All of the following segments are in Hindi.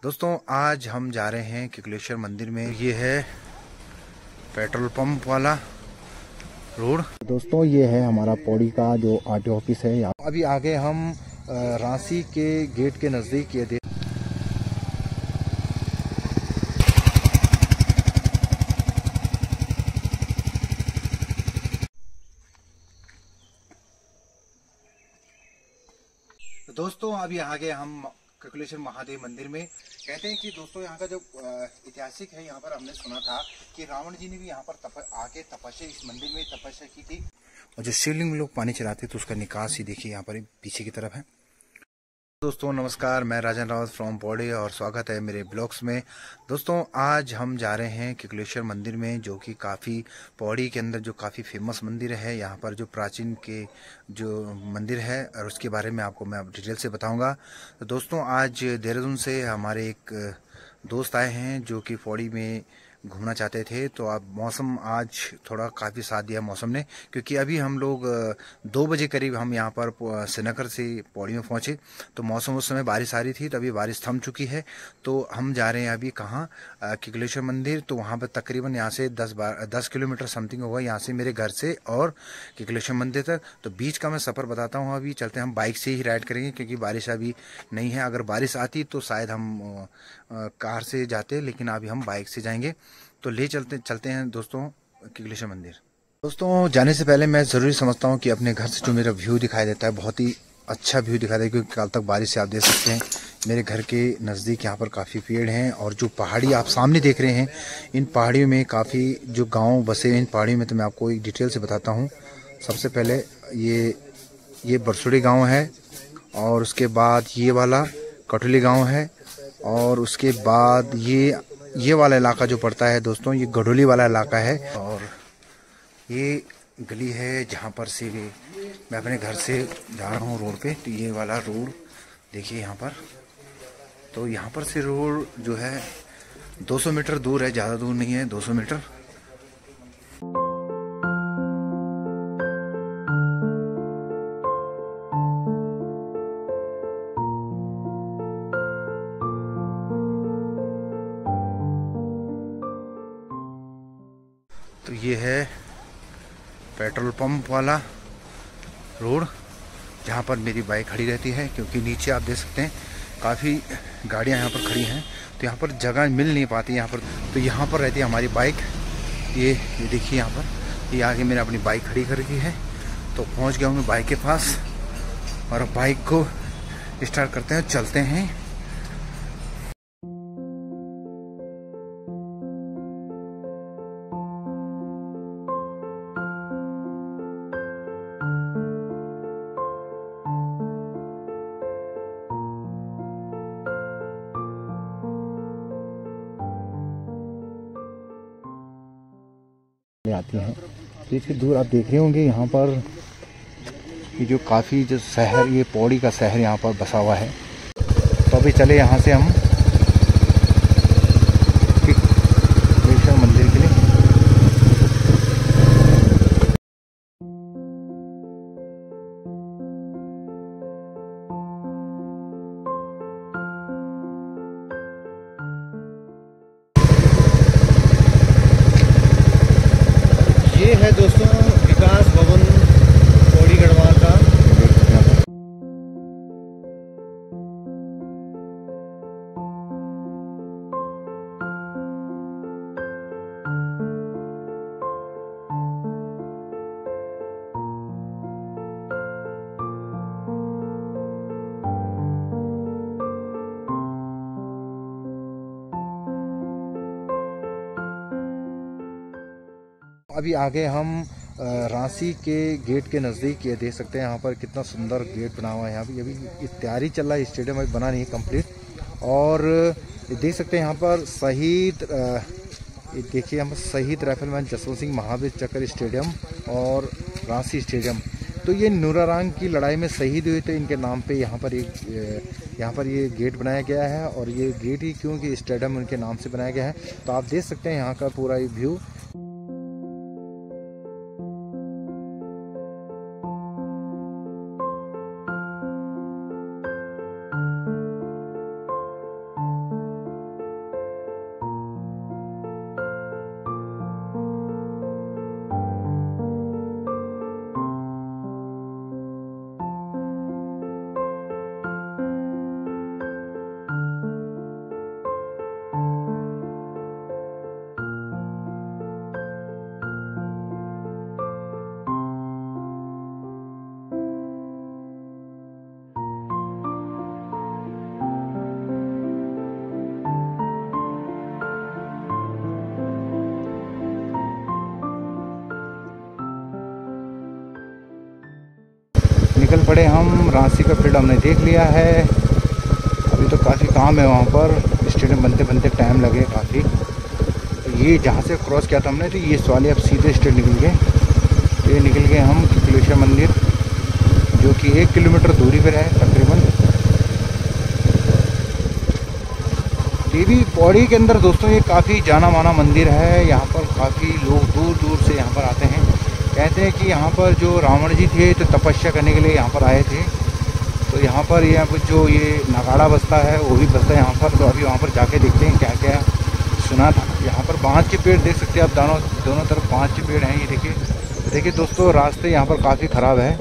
दोस्तों आज हम जा रहे हैं किकलेश्वर मंदिर में। ये है पेट्रोल पंप वाला रोड। दोस्तों ये है हमारा पौड़ी का जो आरटीओ ऑफिस है। अभी आगे हम रांसी के गेट के नज़दीक ये दोस्तों अभी आगे हम किकलेश्वर महादेव मंदिर में। कहते हैं कि दोस्तों यहाँ का जो ऐतिहासिक है, यहाँ पर हमने सुना था कि रावण जी ने भी यहाँ पर आके तपस्या, इस मंदिर में तपस्या की थी। और जो शिवलिंग में लोग पानी चलाते तो उसका निकास ही देखिए यहाँ पर पीछे की तरफ है। दोस्तों नमस्कार, मैं राजन रावत फ्रॉम पौड़ी और स्वागत है मेरे ब्लॉग्स में। दोस्तों आज हम जा रहे हैं किकलेश्वर मंदिर में, जो कि काफ़ी पौड़ी के अंदर जो काफ़ी फेमस मंदिर है। यहाँ पर जो प्राचीन के जो मंदिर है और उसके बारे में आपको मैं डिटेल से बताऊंगा। तो दोस्तों आज देहरादून से हमारे एक दोस्त आए हैं जो कि पौड़ी में घूमना चाहते थे। तो अब मौसम आज थोड़ा काफ़ी साथ दिया मौसम ने, क्योंकि अभी हम लोग 2 बजे करीब हम यहाँ पर श्रीनगर से पौड़ी में पहुँचे। तो मौसम उस समय बारिश आ रही थी, तो अभी बारिश थम चुकी है। तो हम जा रहे हैं अभी कहाँ, किकलेश्वर मंदिर। तो वहाँ पर तकरीबन यहाँ से 10 किलोमीटर समथिंग होगा यहाँ से मेरे घर से और किकलेश्वर मंदिर तक। तो बीच का मैं सफ़र बताता हूँ। अभी चलते हैं, हम बाइक से ही राइड करेंगे क्योंकि बारिश अभी नहीं है। अगर बारिश आती तो शायद हम कार से जाते, लेकिन अभी हम बाइक से जाएंगे। तो ले चलते हैं दोस्तों किकलेश्वर मंदिर। दोस्तों जाने से पहले मैं ज़रूरी समझता हूँ कि अपने घर से जो मेरा व्यू दिखाई देता है, बहुत ही अच्छा व्यू दिखाई देता है, क्योंकि कल तक बारिश से आप देख सकते हैं मेरे घर के नज़दीक यहाँ पर काफ़ी पेड़ हैं। और जो पहाड़ी आप सामने देख रहे हैं, इन पहाड़ियों में काफ़ी जो गांव बसे हैं इन पहाड़ियों में। तो मैं आपको एक डिटेल से बताता हूँ। सबसे पहले ये बरसुड़ी गाँव है, और उसके बाद ये वाला कटुली गाँव है, और उसके बाद ये वाला इलाका जो पड़ता है दोस्तों, ये गडोली वाला इलाका है। और ये गली है जहाँ पर से मैं अपने घर से जा रहा हूँ रोड पे। तो ये वाला रोड देखिए यहाँ पर। तो यहाँ पर से रोड जो है 200 मीटर दूर है, ज़्यादा दूर नहीं है, 200 मीटर। तो ये है पेट्रोल पंप वाला रोड जहाँ पर मेरी बाइक खड़ी रहती है, क्योंकि नीचे आप देख सकते हैं काफ़ी गाड़ियाँ यहाँ पर खड़ी हैं। तो यहाँ पर जगह मिल नहीं पाती यहाँ पर, तो यहाँ पर रहती है हमारी बाइक। ये देखिए यहाँ पर, ये आगे मैंने अपनी बाइक खड़ी कर रखी है। तो पहुँच गया हूँ मैं बाइक के पास, और अब बाइक को स्टार्ट करते हैं, चलते हैं। आती हैं तो इसकी दूर आप देख रहे होंगे यहाँ पर ये जो काफ़ी जो शहर, ये पौड़ी का शहर यहाँ पर बसा हुआ है। तो अभी चले यहाँ से हम किकलेश्वर मंदिर के लिए। ये है दोस्तों विकास भवन पौड़ी गढ़वाल का। अभी आगे हम रांसी के गेट के नज़दीक ये देख सकते हैं, यहाँ पर कितना सुंदर गेट बना हुआ है। यहाँ भी अभी तैयारी चल रहा है, स्टेडियम अभी बना नहीं है कंप्लीट। और ये देख सकते हैं यहाँ पर शहीद, ये देखिए यहाँ पर शहीद राइफलमैन जसवंत सिंह महावीर चक्र स्टेडियम और रांसी स्टेडियम। तो ये नूरारांग की लड़ाई में शहीद हुए, तो इनके नाम पे यहाँ पर ये गेट बनाया गया है। और ये गेट ही क्योंकि स्टेडियम उनके नाम से बनाया गया है। तो आप देख सकते हैं यहाँ का पूरा ये व्यू। निकल पड़े हम। रांची का फील्ड हमने देख लिया है। अभी तो काफ़ी काम है वहाँ पर, स्टेडियम बनते बनते टाइम लगे काफ़ी। तो ये जहाँ से क्रॉस किया था हमने, तो ये सवाल अब सीधे स्ट्रेट निकल गए। ये निकल गए हम कपिलेश्वर मंदिर, जो कि 1 किलोमीटर दूरी पर है तकरीबन। देवी पौड़ी के अंदर दोस्तों ये काफ़ी जाना माना मंदिर है। यहाँ पर काफ़ी लोग दूर दूर से यहाँ पर आते हैं। कहते हैं कि यहाँ पर जो रावण जी थे तो तपस्या करने के लिए यहाँ पर आए थे। तो यहाँ पर जो ये नगाड़ा बसता है वो भी बसता है यहाँ पर। तो अभी वहाँ पर जाके देखते हैं क्या क्या सुना था। यहाँ पर बांस के पेड़ देख सकते हैं आप, दोनों तरफ बांस के पेड़ हैं। ये देखिए दोस्तों, रास्ते यहाँ पर काफ़ी ख़राब है।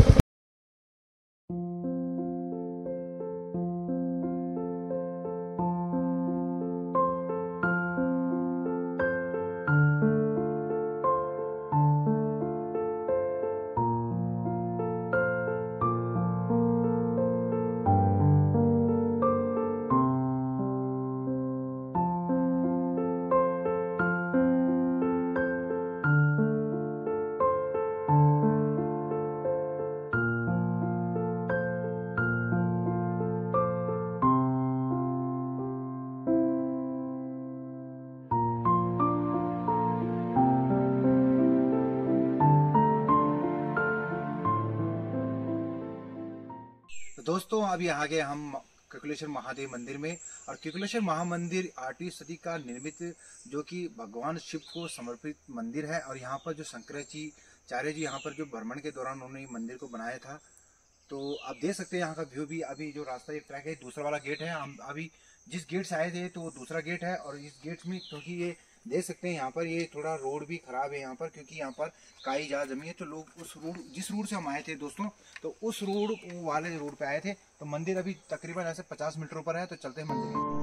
तो दोस्तों अभी आ गए हम कपिलेश्वर महादेव मंदिर में। और कपिलेश्वर महामंदिर 8वीं सदी का निर्मित, जो कि भगवान शिव को समर्पित मंदिर है। और यहाँ पर जो शंकराचार्य जी यहाँ पर जो भ्रमण के दौरान उन्होंने मंदिर को बनाया था। तो आप देख सकते हैं यहाँ का व्यू भी। अभी जो रास्ता एक ट्रैक है, दूसरा वाला गेट है। हम अभी जिस गेट से आए थे तो वो दूसरा गेट है। और इस गेट में क्योंकि ये देख सकते हैं यहाँ पर ये थोड़ा रोड भी खराब है यहाँ पर, क्योंकि यहाँ पर काई ज़्यादा जमी है। तो लोग उस रोड, जिस रोड से हम आए थे दोस्तों, तो उस रोड वाले रोड पे आए थे। तो मंदिर अभी तकरीबन ऐसे 50 मीटर ऊपर है। तो चलते हैं मंदिर में।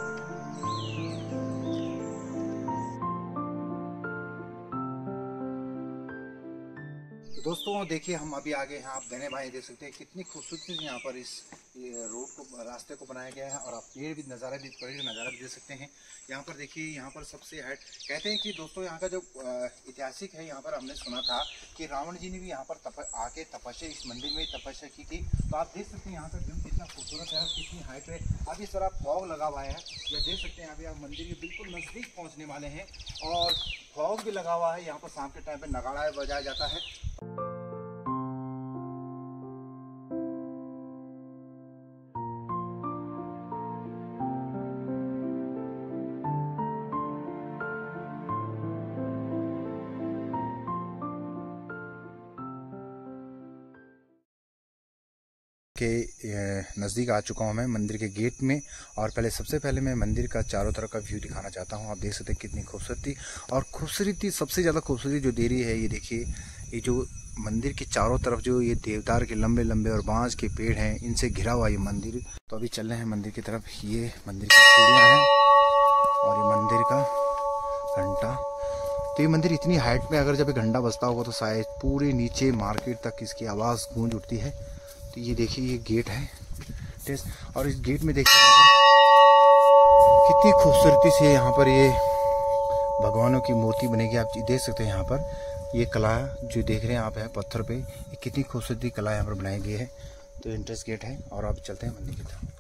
तो दोस्तों देखिए हम अभी आगे हैं। आप गने भाई देख सकते हैं कितनी खूबसूरती से यहाँ पर इस रोड को, रास्ते को बनाया गया है। और आप पेड़ भी, नज़ारा भी देख सकते हैं। यहाँ पर देखिए, यहाँ पर सबसे हाइट, कहते हैं कि दोस्तों यहाँ का जो ऐतिहासिक है, यहाँ पर हमने सुना था कि रावण जी ने भी यहाँ पर आके तपस्या, इस मंदिर में तपस्या की थी। तो आप देख सकते हैं यहाँ का व्यू कितना खूबसूरत है, कितनी हाइट है। अब इस तरह फॉग लगा हुआ है, यह देख सकते हैं। अभी आप मंदिर के बिल्कुल नज़दीक पहुँचने वाले हैं। और फॉग भी लगा हुआ है। यहाँ पर शाम के टाइम पर नगाड़ा बजाया जाता है। के नज़दीक आ चुका हूँ मैं मंदिर के गेट में। और सबसे पहले मैं मंदिर का चारों तरफ का व्यू दिखाना चाहता हूँ। आप देख सकते हैं कितनी खूबसूरती, और खूबसूरती, सबसे ज़्यादा खूबसूरती जो दे रही है, ये देखिए, ये जो मंदिर के चारों तरफ जो ये देवदार के लंबे लंबे और बांस के पेड़ हैं, इनसे घिरा हुआ ये मंदिर। तो अभी चल रहे हैं मंदिर की तरफ। ये मंदिर की सीढ़ियाँ हैं और ये मंदिर का घंटा। तो ये मंदिर इतनी हाइट में, अगर जब घंटा बजता होगा तो शायद पूरे नीचे मार्केट तक इसकी आवाज़ गूंज उठती है। तो ये देखिए, ये गेट है टेस्ट। और इस गेट में देखिए कितनी खूबसूरती से यहाँ पर ये भगवानों की मूर्ति बनेगी। आप देख सकते हैं यहाँ पर ये कला जो देख रहे हैं आप, है पत्थर पे, ये कितनी खूबसूरती कला यहाँ पर बनाई गई है। तो एंट्रेंस गेट है और अब चलते हैं मंदिर की तरफ।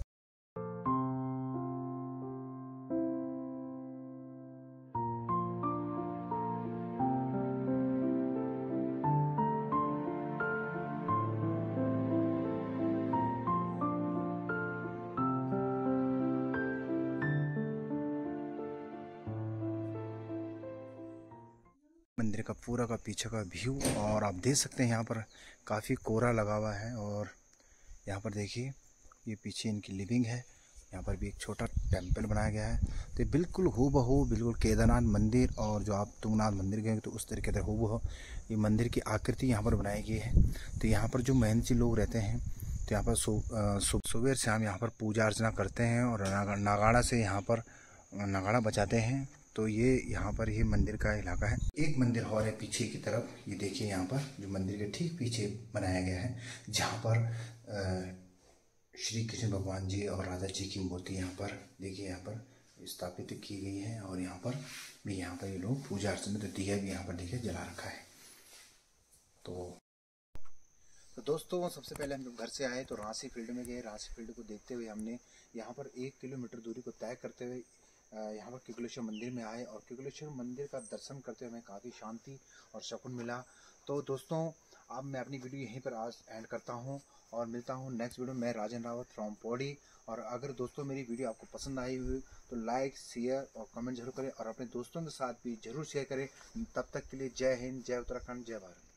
मंदिर का पूरा का पीछे का व्यू, और आप देख सकते हैं यहाँ पर काफ़ी कोहरा लगा हुआ है। और यहाँ पर देखिए, ये पीछे इनकी लिविंग है। यहाँ पर भी एक छोटा टेंपल बनाया गया है। तो बिल्कुल हूबहू, बिल्कुल केदारनाथ मंदिर, और जो आप तुंगनाथ मंदिर गए तो उस तरीके से हूबहू ये मंदिर की आकृति यहाँ पर बनाई गई है। तो यहाँ पर जो मेहनती लोग रहते हैं, तो यहाँ पर सुबह शाम यहाँ पर पूजा अर्चना करते हैं। और नागाड़ा से यहाँ पर नगाड़ा बजाते हैं। तो ये यहाँ पर ये मंदिर का इलाका है। एक मंदिर और है पीछे की तरफ, ये देखिए यहाँ पर जो मंदिर के ठीक पीछे बनाया गया है, जहाँ पर श्री कृष्ण भगवान जी और राधा जी की मूर्ति यहाँ पर देखिए, यहाँ पर स्थापित की गई है। और यहाँ पर ये लोग पूजा अर्चना, तो दिया भी यहाँ पर देखिए जला रखा है। तो तो दोस्तों सबसे पहले हम जब घर से आए तो रांसी फील्ड में गए। रांसी फील्ड को देखते हुए हमने यहाँ पर 1 किलोमीटर दूरी को तय करते हुए यहाँ पर किकुलेश्वर मंदिर में आए और किकुलेश्वर मंदिर का दर्शन करते हुए हमें काफ़ी शांति और सुकून मिला। तो दोस्तों अब मैं अपनी वीडियो यहीं पर आज एंड करता हूँ और मिलता हूँ नेक्स्ट वीडियो में। मैं राजन रावत फ्रॉम पौड़ी। और अगर दोस्तों मेरी वीडियो आपको पसंद आई हुई तो लाइक शेयर और कमेंट जरूर करें और अपने दोस्तों के साथ भी जरूर शेयर करें। तब तक के लिए जय हिंद, जय उत्तराखंड, जय भारत।